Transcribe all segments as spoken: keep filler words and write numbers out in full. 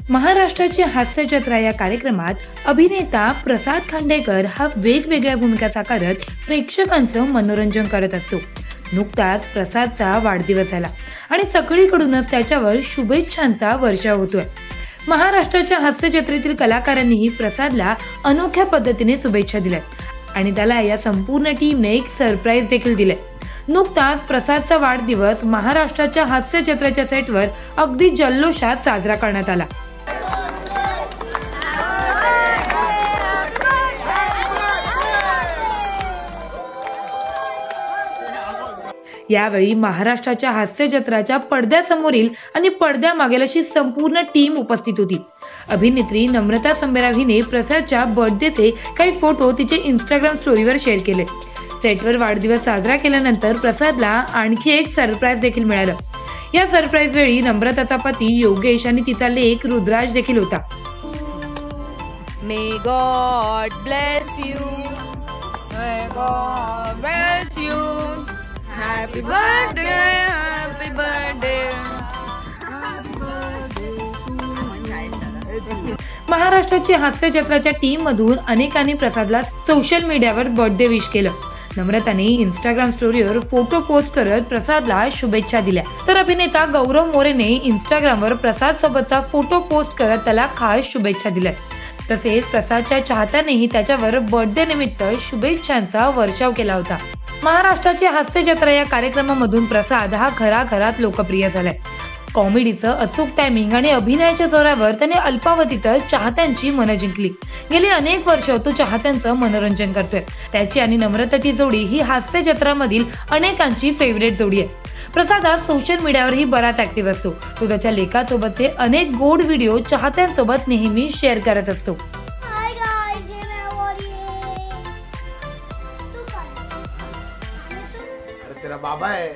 महाराष्ट्राची हास्य जत्रा या कार्यक्रमात अभिनेता प्रसाद खांडेकर हा वेगवेगळ्या भूमिका साकारत प्रेक्षकांचं मनोरंजन करत असतो। नुकताच प्रसादचा वाढदिवस झाला आणि सगळीकडूनच त्याच्यावर शुभेच्छांचा वर्षाव होतोय। महाराष्ट्राच्या हास्य जत्रेतील कलाकारांनीही प्रसादला अनोख्या पद्धतीने शुभेच्छा दिल्या आणि त्याला या संपूर्ण टीमने एक सरप्राईज देखील दिले। नुकताच प्रसादचा वाढदिवस महाराष्ट्राच्या हास्य जत्रेच्या सेटवर अगदी जल्लोषात साजरा करण्यात आला। यावेळी महाराष्ट्राच्या हास्य जत्राच्या पडद्यासमोरील आणि पडद्यामागील अशी संपूर्ण टीम उपस्थित होती। अभिनेत्री नम्रता संबेराव हिने प्रसादच्या बर्थडेचे काही फोटो तिचे इंस्टाग्राम स्टोरीवर शेअर केले। सेटवर वाढदिवस साजरा केल्यानंतर प्रसादला आणखी एक सरप्राईज देखील मिळालं। या सरप्राईज वेळी नम्रताचा पती योगेश आणि तिचा लेक रुद्राज देखील होता। May God bless you. May God bless you. Happy birthday, happy birthday. महाराष्ट्राची हास्य जत्राच्या टीम मधून अनेकांनी प्रसादला सोशल मीडियावर बर्थडे विश केलं। नम्रताने इंस्टाग्राम स्टोरीवर फोटो पोस्ट करत प्रसादला शुभेच्छा दिल्या, तर अभिनेता गौरव मोरेने इंस्टाग्रामवर प्रसाद सोबतचा फोटो पोस्ट करत त्याला खास शुभेच्छा दिल्या। तसेच प्रसादच्या चाहत्यांनीही त्याच्यावर बर्थडे निमित्त शुभेच्छांचा वर्षाव केला होता। महाराष्ट्राची हास्य जत्रा या कार्यक्रमामधून प्रसाद हा घराघरात लोकप्रिय झालाय। कॉमेडीचं अचूक टायमिंग आणि अभिनयाच्या जोरावर त्याने अल्पावधीतच चाहत्यांची मनं जिंकली। गेली अनेक वर्ष तो चाहत्यांचं मनोरंजन करतोय। त्याची आणि नम्रताची जोडी ही हास्य जत्रामधील अनेकांची फेवरेट जोडी आहे। प्रसाद हा सोशल मीडियावरही बराच ऍक्टिव्ह असतो। तो त्याच्या लेखासोबतचे अनेक गोड व्हिडिओ चाहत्यांसोबत नेहमी शेअर करत असतो। तेरा बाबा है।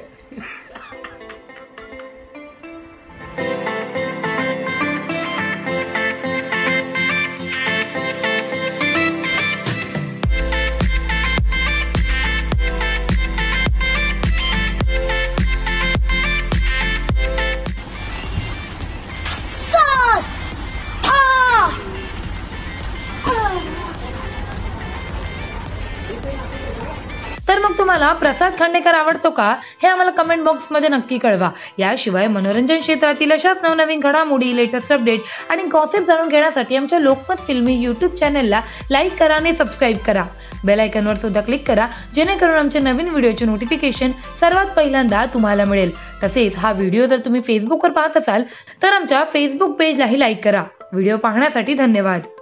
तर मग तुम्हाला प्रसाद खांडेकर आवडतो का हे आम्हाला कमेंट बॉक्स मध्ये नक्की कळवा। याशिवाय मनोरंजन क्षेत्रातील अशाच नवनवीन घडामोडी, लेटेस्ट अपडेट आणि गॉसिप जाणून घेण्यासाठी आमच्या लोकमत फिल्मी यूट्यूब चॅनलला लाईक करा आणि सबस्क्राईब करा। बेल आयकॉनवर सुद्धा क्लिक करा जेणेकरून आमच्या नवीन व्हिडिओचे नोटिफिकेशन सर्वात पहिल्यांदा तुम्हाला मिळेल। तसेच हा व्हिडिओ जर तुम्ही फेसबुकवर पाहत असाल तर आमच्या फेसबुक पेजलाही लाईक करा। व्हिडिओ पाहण्यासाठी धन्यवाद।